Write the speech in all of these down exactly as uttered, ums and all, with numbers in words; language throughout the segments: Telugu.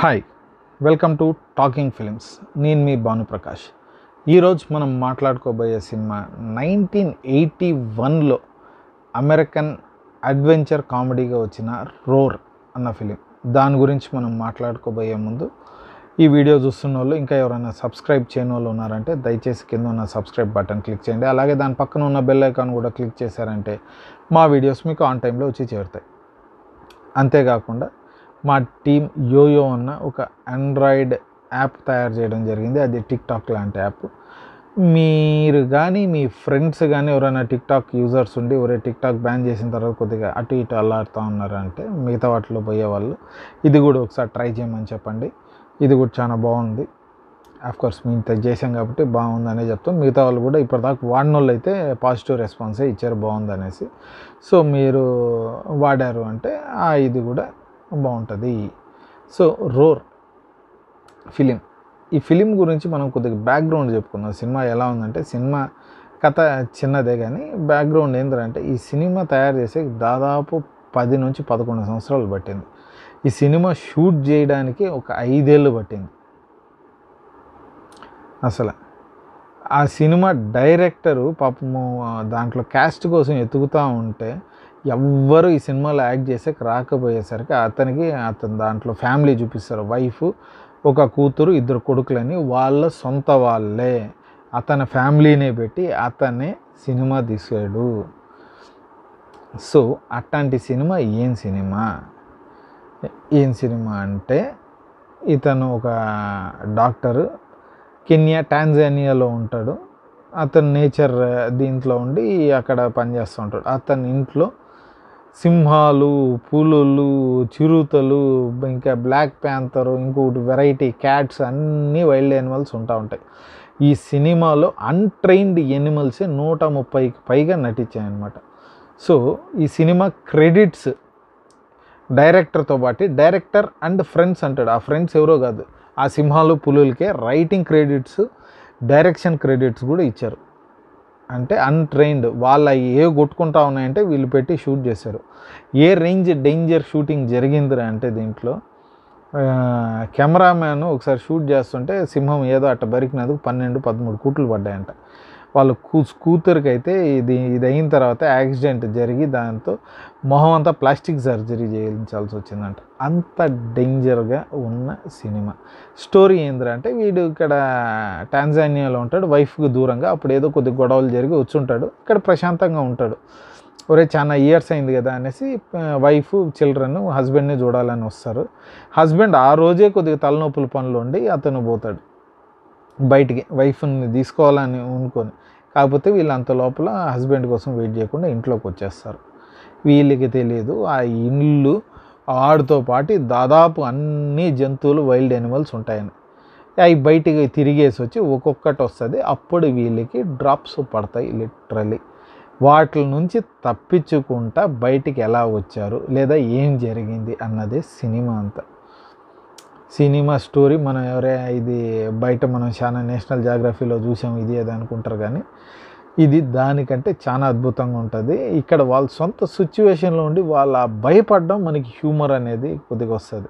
Hi welcome to talking films. నేను మీ భాను ప్రకాష్. ఈరోజు మనం మాట్లాడుకోబోయే సినిమా నైన్టీన్ ఎయిటీ వన్లో అమెరికన్ అడ్వెంచర్ కామెడీగా వచ్చిన రోర్ అన్న ఫిలిం. దాని గురించి మనం మాట్లాడుకోబోయే ముందు ఈ వీడియో చూస్తున్న వాళ్ళు ఇంకా ఎవరైనా సబ్స్క్రైబ్ చేయని వాళ్ళు ఉన్నారంటే దయచేసి కింద ఉన్న సబ్స్క్రైబ్ బటన్ క్లిక్ చేయండి. అలాగే దాని పక్కన ఉన్న బెల్ ఐకాన్ కూడా క్లిక్ చేశారంటే మా వీడియోస్ మీకు ఆన్ టైంలో వచ్చి చేరుతాయి. అంతేకాకుండా మా టీం యోయో అన్న ఒక ఆండ్రాయిడ్ యాప్ తయారు చేయడం జరిగింది. అది టిక్టాక్ లాంటి యాప్. మీరు కానీ మీ ఫ్రెండ్స్ కానీ ఎవరైనా టిక్టాక్ యూజర్స్ ఉండి ఒరే టిక్టాక్ బ్యాన్ చేసిన తర్వాత కొద్దిగా అటు ఇటు అల్లాడుతూ ఉన్నారంటే మిగతా వాటిలో పోయేవాళ్ళు ఇది కూడా ఒకసారి ట్రై చేయమని చెప్పండి. ఇది కూడా చాలా బాగుంది. ఆఫ్కోర్స్ మేము చేసాం కాబట్టి బాగుందనే చెప్తాం. మిగతా వాళ్ళు కూడా ఇప్పటిదాకా వాడిన వాళ్ళు అయితే పాజిటివ్ రెస్పాన్సే ఇచ్చారు బాగుందనేసి. సో మీరు వాడారు అంటే ఇది కూడా బాగుంటుంది. సో రోర్ ఫిలిం, ఈ ఫిలిం గురించి మనం కొద్దిగా బ్యాక్గ్రౌండ్ చెప్పుకుందాం. సినిమా ఎలా ఉందంటే, సినిమా కథ చిన్నదే కానీ బ్యాక్గ్రౌండ్ ఏంటంటే ఈ సినిమా తయారు చేసే దాదాపు పది నుంచి పదకొండు సంవత్సరాలు పట్టింది. ఈ సినిమా షూట్ చేయడానికి ఒక ఐదేళ్ళు పట్టింది. అసలు ఆ సినిమా డైరెక్టరు పాపము దాంట్లో క్యాస్ట్ కోసం ఎతుకుతూ ఉంటే ఎవ్వరు ఈ సినిమాలో యాక్ట్ చేసేకి రాకపోయేసరికి అతనికి అతను దాంట్లో ఫ్యామిలీ చూపిస్తారు. వైఫ్, ఒక కూతురు, ఇద్దరు కొడుకులని వాళ్ళ సొంత వాళ్ళే. అతని ఫ్యామిలీనే పెట్టి అతనే సినిమా తీసాడు. సో అట్లాంటి సినిమా ఏం సినిమా ఏం సినిమా అంటే ఇతను ఒక డాక్టరు, కెన్యా టాంజానియాలో ఉంటాడు. అతను నేచర్ దీంట్లో ఉండి అక్కడ పనిచేస్తూ ఉంటాడు. అతని ఇంట్లో సింహాలు, పులులు, చిరుతలు, ఇంకా బ్లాక్ ప్యాంతరు, ఇంకొకటి వెరైటీ క్యాట్స్, అన్నీ వైల్డ్ యానిమల్స్ ఉంటా ఉంటాయి. ఈ సినిమాలో అన్ట్రైన్డ్ యానిమల్సే నూట ముప్పైకి పైగా నటించాయన్నమాట. సో ఈ సినిమా క్రెడిట్స్ డైరెక్టర్తో పాటు డైరెక్టర్ అండ్ ఫ్రెండ్స్ అంటాడు. ఆ ఫ్రెండ్స్ ఎవరో కాదు, ఆ సింహాలు పులులకే రైటింగ్ క్రెడిట్స్, డైరెక్షన్ క్రెడిట్స్ కూడా ఇచ్చారు. అంటే అన్ట్రైన్డ్ వాళ్ళ ఏ కొట్టుకుంటా ఉన్నాయంటే వీళ్ళు పెట్టి షూట్ చేశారు. ఏ రేంజ్ డేంజర్ షూటింగ్ జరిగిందిరా అంటే దీంట్లో కెమెరామ్యాన్ ఒకసారి షూట్ చేస్తుంటే సింహం ఏదో అట్ట బరికినందుకు పన్నెండు పదమూడు కూట్లు పడ్డాయంట. వాళ్ళు కూ కూతురికి అయితే ఇది ఇది అయిన తర్వాత యాక్సిడెంట్ జరిగి దాంతో మొహం అంతా ప్లాస్టిక్ సర్జరీ చేయించాల్సి వచ్చిందంట. అంత డేంజర్గా ఉన్న సినిమా. స్టోరీ ఏంటంటే వీడు ఇక్కడ టాంజానియాలో ఉంటాడు, వైఫ్కి దూరంగా. అప్పుడు ఏదో కొద్ది గొడవలు జరిగి వచ్చి ఉంటాడు. ఇక్కడ ప్రశాంతంగా ఉంటాడు. ఒరే చాలా ఇయర్స్ అయింది కదా అనేసి వైఫ్, చిల్డ్రన్, హస్బెండ్ని చూడాలని వస్తారు. హస్బెండ్ ఆ రోజే కొద్దిగా తలనొప్పుల పనులు ఉండి అతను పోతాడు బయటికి వైఫ్ని తీసుకోవాలని అనుకొని. కాకపోతే వీళ్ళు అంత లోపల హస్బెండ్ కోసం వెయిట్ చేయకుండా ఇంట్లోకి వచ్చేస్తారు. వీళ్ళకి తెలియదు ఆ ఇల్లు ఆడితో పాటు దాదాపు అన్ని జంతువులు, వైల్డ్ యానిమల్స్ ఉంటాయని. అవి బయటికి తిరిగేసి వచ్చి ఒక్కొక్కటి వస్తుంది. అప్పుడు వీళ్ళకి డ్రాప్స్ పడతాయి లిటరలీ. వాటి నుంచి తప్పించుకుంటా బయటికి ఎలా వచ్చారు లేదా ఏం జరిగింది అన్నదే సినిమా అంతా. సినిమా స్టోరీ మనం ఎవరే ఇది బయట మనం చాలా నేషనల్ జాగ్రఫీలో చూసాం ఇది అది అనుకుంటారు, కానీ ఇది దానికంటే చాలా అద్భుతంగా ఉంటుంది. ఇక్కడ వాళ్ళ సొంత సిచ్యువేషన్లో ఉండి వాళ్ళ భయపడడం మనకి హ్యూమర్ అనేది కొద్దిగా వస్తుంది.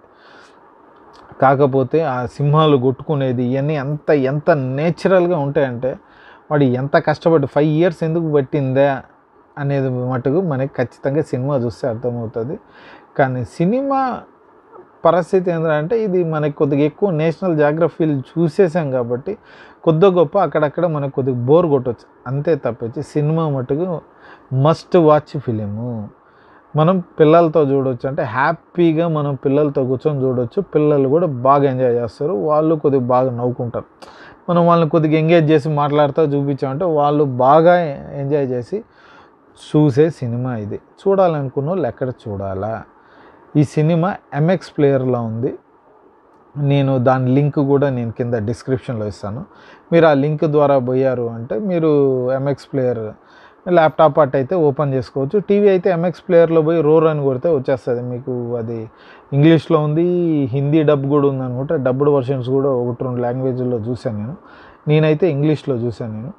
కాకపోతే ఆ సింహాలు కొట్టుకునేది ఇవన్నీ ఎంత ఎంత నేచురల్గా ఉంటాయంటే వాడు ఎంత కష్టపడి ఫైవ్ ఇయర్స్ ఎందుకు పట్టిందా అనేది మటుకు మనకి ఖచ్చితంగా సినిమా చూస్తే అర్థమవుతుంది. కానీ సినిమా పరిస్థితి ఏంటంటే ఇది మనకి కొద్దిగా ఎక్కువ నేషనల్ జాగ్రఫీలు చూసేసాం కాబట్టి కొద్ది గొప్ప అక్కడక్కడ మనకు కొద్దిగా బోర్ కొట్టవచ్చు. అంతే తప్పించి సినిమా మటుకు మస్ట్ వాచ్ ఫిలిము. మనం పిల్లలతో చూడవచ్చు, అంటే హ్యాపీగా మనం పిల్లలతో కూర్చొని చూడవచ్చు. పిల్లలు కూడా బాగా ఎంజాయ్ చేస్తారు, వాళ్ళు కొద్దిగా బాగా నవ్వుకుంటారు. మనం వాళ్ళని కొద్దిగా ఎంగేజ్ చేసి మాట్లాడుతూ చూపించామంటే వాళ్ళు బాగా ఎంజాయ్ చేసి చూసే సినిమా ఇది. చూడాలనుకున్న వాళ్ళు ఎక్కడ చూడాలా? ఈ సినిమా ఎంఎక్స్ ప్లేయర్లో ఉంది. నేను దాని లింక్ కూడా నేను కింద డిస్క్రిప్షన్లో ఇస్తాను. మీరు ఆ లింక్ ద్వారా పోయారు అంటే మీరు ఎంఎక్స్ ప్లేయర్ ల్యాప్టాప్ అట్ అయితే ఓపెన్ చేసుకోవచ్చు. టీవీ అయితే ఎంఎక్స్ ప్లేయర్లో పోయి రోర్ అని కొడితే వచ్చేస్తుంది మీకు. అది ఇంగ్లీష్లో ఉంది, హిందీ డబ్ కూడా ఉంది అనుకుంటే. డబ్డ్ వర్షన్స్ కూడా ఒకటి రెండు లాంగ్వేజ్లో చూశాను నేను. నేనైతే ఇంగ్లీష్లో చూశాను నేను.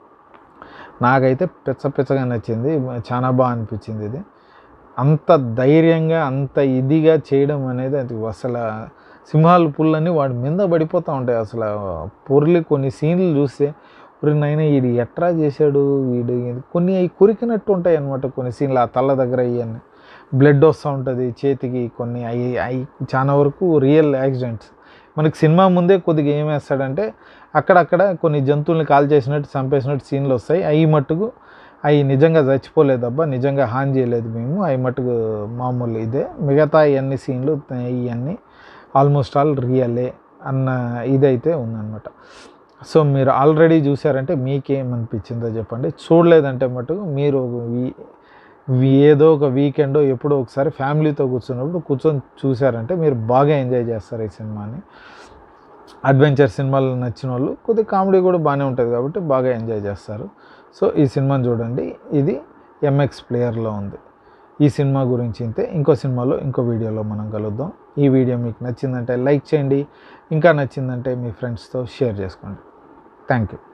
నాకైతే పిచ్చ పిచ్చగా నచ్చింది, చాలా బాగా అనిపించింది. ఇది అంత ధైర్యంగా అంత ఇదిగా చేయడం అనేది అది అసలు సింహాలు పుల్లన్నీ వాడి మీద పడిపోతూ ఉంటాయి. అసలు పొర్లి కొన్ని సీన్లు చూస్తే ఒరి నాయన వీడు ఎట్రా చేశాడు వీడు, కొన్ని అవి కొరికినట్టు ఉంటాయి అనమాట. కొన్ని సీన్లు ఆ తల్ల దగ్గర ఇవన్నీ బ్లడ్ వస్తూ ఉంటుంది చేతికి, కొన్ని అవి అవి చాలా వరకు రియల్ యాక్సిడెంట్స్. మనకి సినిమా ముందే కొద్దిగా ఏం వేస్తాడంటే అక్కడక్కడ కొన్ని జంతువుల్ని కాల్ చేసినట్టు చంపేసినట్టు సీన్లు వస్తాయి. అవి మట్టుకు అవి నిజంగా చచ్చిపోలేదబ్బా, నిజంగా హాని చేయలేదు మేము, అవి మట్టుకు మామూలు ఇదే. మిగతా ఇవన్నీ సీన్లు ఇవన్నీ ఆల్మోస్ట్ ఆల్ రియలే అన్న ఇదైతే ఉందన్నమాట. సో మీరు ఆల్రెడీ చూసారంటే మీకేమనిపించిందో చెప్పండి. చూడలేదంటే మటుకు మీరు ఏదో ఒక వీకెండో ఎప్పుడో ఒకసారి ఫ్యామిలీతో కూర్చున్నప్పుడు కూర్చొని చూసారంటే మీరు బాగా ఎంజాయ్ చేస్తారు ఈ సినిమాని. అడ్వెంచర్ సినిమాలు నచ్చిన వాళ్ళు కొద్దిగా కామెడీ కూడా బాగానే ఉంటుంది కాబట్టి బాగా ఎంజాయ్ చేస్తారు. సో ఈ సినిమాని చూడండి, ఇది ఎంఎక్స్ ప్లేయర్లో ఉంది. ఈ సినిమా గురించి ఇంతే. ఇంకో సినిమాలో ఇంకో వీడియోలో మనం కలుద్దాం. ఈ వీడియో మీకు నచ్చిందంటే లైక్ చేయండి, ఇంకా నచ్చిందంటే మీ ఫ్రెండ్స్తో షేర్ చేసుకోండి. Thank you.